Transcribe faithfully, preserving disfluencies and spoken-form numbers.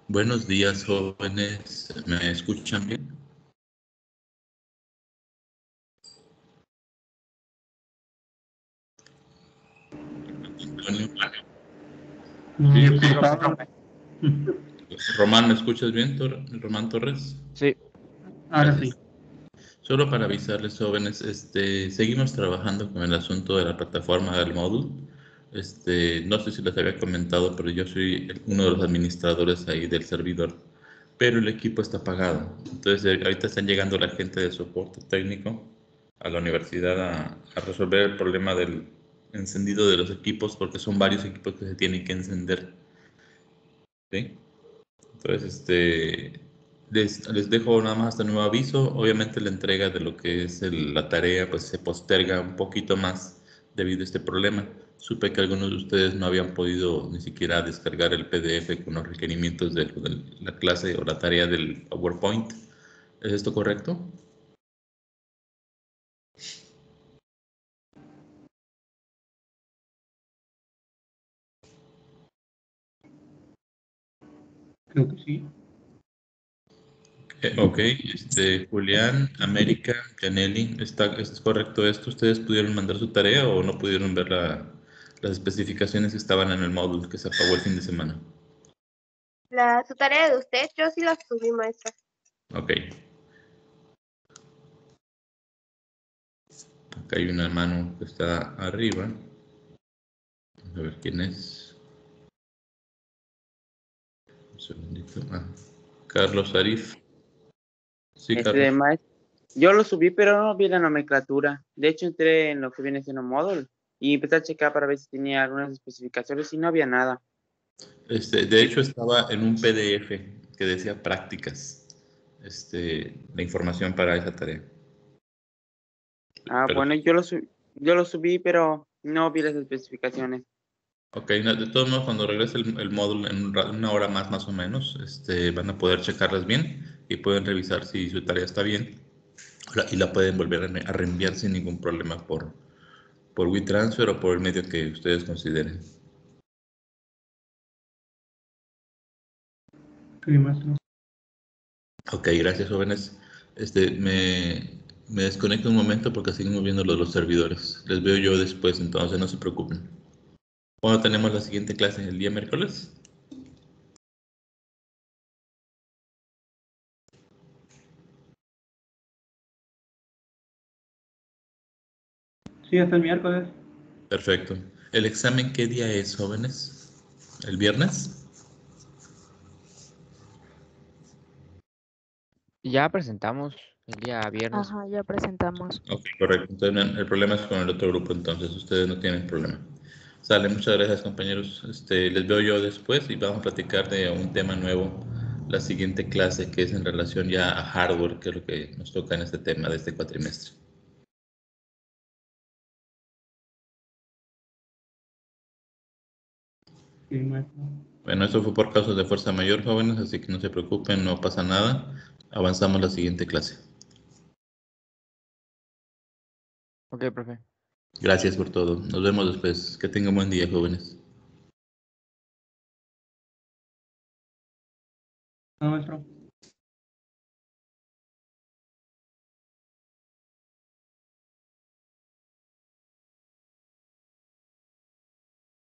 Buenos días, jóvenes. ¿Me escuchan bien? Antonio. No, Sí, sí, profe. Román, ¿me escuchas bien, Tor- Román Torres? Sí. Ahora Gracias. sí. Solo para avisarles, jóvenes, este, seguimos trabajando con el asunto de la plataforma del módulo. Este, no sé si les había comentado, pero yo soy el- uno de los administradores ahí del servidor, pero el equipo está apagado. Entonces, eh, ahorita están llegando la gente de soporte técnico a la universidad a, a resolver el problema del encendido de los equipos, porque son varios equipos que se tienen que encender. ¿Sí? Entonces, este, les, les dejo nada más hasta nuevo aviso. Obviamente la entrega de lo que es el- la tarea pues se posterga un poquito más debido a este problema. Supe que algunos de ustedes no habían podido ni siquiera descargar el P D F con los requerimientos de, de la clase o la tarea del PowerPoint. ¿Es esto correcto? Creo que sí. Eh, ok, este, Julián, América, Janelli, ¿está, ¿es correcto esto? ¿Ustedes pudieron mandar su tarea o no pudieron ver la- las especificaciones que estaban en el módulo que se apagó el fin de semana? La, su tarea de usted, yo sí la subí, maestra. Ok. Acá hay una mano que está arriba. Vamos a ver quién es. Un segundito. Ah, Carlos Arif. Sí, Este, Carlos. maestro, yo lo subí, pero no vi la nomenclatura. De hecho, entré en lo que viene siendo módulo y empecé a checar para ver si tenía algunas especificaciones y no había nada. Este, de hecho, estaba en un P D F que decía prácticas. Este, la información para esa tarea. Ah, Pero, bueno, yo lo, subí, yo lo subí, pero no vi las especificaciones. ok, no, de todos modos, cuando regrese el, el módulo en un ra- una hora más, más o menos, este, van a poder checarlas bien y pueden revisar si su tarea está bien la- y la pueden volver a, re- a reenviar sin ningún problema por, por WeTransfer o por el medio que ustedes consideren. Sí, maestro. Ok, gracias, jóvenes. Este, me, me desconecto un momento porque seguimos viendo lo de los servidores. Les veo yo después, entonces no se preocupen. ¿Cuándo tenemos la siguiente clase? ¿El día miércoles? Sí, hasta el miércoles. Perfecto. ¿El examen qué día es, jóvenes? ¿El viernes? Ya presentamos el día viernes. Ajá, ya presentamos. Ok, correcto. Entonces no- el problema es con el otro grupo, entonces ustedes no tienen problema. Sale, muchas gracias, compañeros. Este, les veo yo después y vamos a platicar de un tema nuevo, la siguiente clase, que es en relación ya a hardware, que es lo que nos toca en este tema de este cuatrimestre. Sí, maestro. Bueno, esto fue por causas de fuerza mayor, jóvenes, así que no se preocupen, no pasa nada. Avanzamos a la siguiente clase. Ok, profe. Gracias por todo. Nos vemos después. Que tengan buen día, jóvenes. No, maestro.